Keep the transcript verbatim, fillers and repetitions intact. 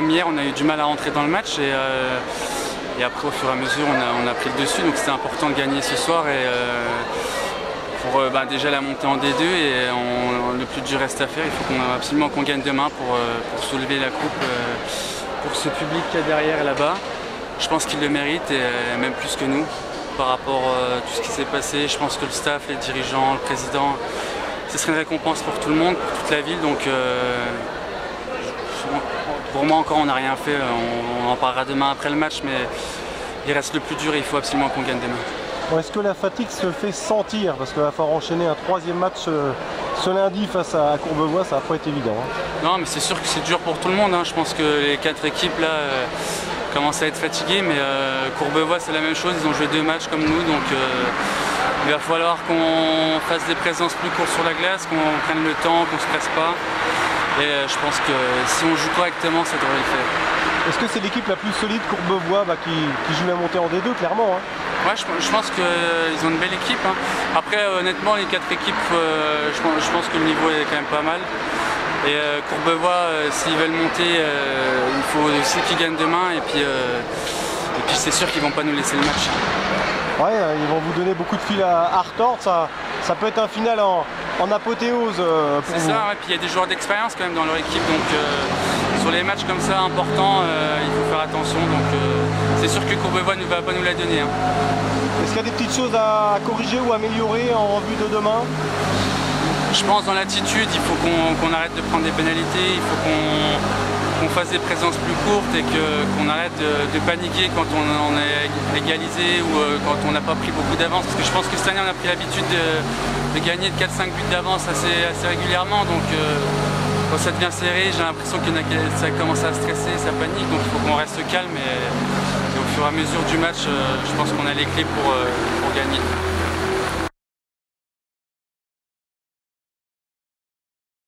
comme hier, on a eu du mal à rentrer dans le match et, euh, et après au fur et à mesure on a, on a pris le dessus, donc c'était important de gagner ce soir et, euh, pour euh, bah, déjà la montée en D deux et on, le plus dur reste à faire. Il faut qu'on, absolument qu'on gagne demain pour, euh, pour soulever la coupe euh, pour ce public qu'il y a derrière là-bas. Je pense qu'il le mérite et euh, même plus que nous par rapport à euh, tout ce qui s'est passé. Je pense que le staff, les dirigeants, le président, ce serait une récompense pour tout le monde, pour toute la ville. Donc euh, pour moi encore on n'a rien fait, on, on en parlera demain après le match, mais il reste le plus dur et il faut absolument qu'on gagne demain. Bon, est-ce que la fatigue se fait sentir? Parce qu'il va falloir enchaîner un troisième match euh, ce lundi face à Courbevoie, ça va pas être évident. Hein. Non mais c'est sûr que c'est dur pour tout le monde, hein. Je pense que les quatre équipes là euh, commencent à être fatiguées, mais euh, Courbevoie c'est la même chose, ils ont joué deux matchs comme nous, donc euh, il va falloir qu'on fasse des présences plus courtes sur la glace, qu'on prenne le temps, qu'on se presse pas. Et euh, je pense que si on joue correctement, ça devrait le faire. Est-ce que c'est l'équipe la plus solide Courbevoie bah, qui, qui joue la montée en D deux, clairement hein? Ouais, je, je pense qu'ils euh, ont une belle équipe. Hein. Après, euh, honnêtement, les quatre équipes, euh, je, je pense que le niveau est quand même pas mal. Et euh, Courbevoie, euh, s'ils veulent monter, euh, il faut aussi qu'ils gagnent demain. Et puis, euh, et puis c'est sûr qu'ils vont pas nous laisser le match. Ouais, ils vont vous donner beaucoup de fil à, à retordre. Ça, ça peut être un final en, en apothéose euh, pour vous. C'est ça, ouais, puis il y a des joueurs d'expérience quand même dans leur équipe. Donc euh, sur les matchs comme ça importants, euh, il faut faire attention. Donc euh, c'est sûr que Courbevoie ne va pas nous la donner. Hein. Est-ce qu'il y a des petites choses à corriger ou améliorer en vue de demain? Je pense dans l'attitude, il faut qu'on qu'on arrête de prendre des pénalités, il faut qu'on qu'on fasse des présences plus courtes et qu'on arrête de, de paniquer quand on, on est égalisé ou euh, quand on n'a pas pris beaucoup d'avance. Parce que je pense que cette année on a pris l'habitude de, de gagner de quatre cinq buts d'avance assez, assez régulièrement. Donc euh, quand ça devient serré, j'ai l'impression que ça commence à stresser, ça panique. Donc il faut qu'on reste calme et, et au fur et à mesure du match, euh, je pense qu'on a les clés pour, euh, pour gagner.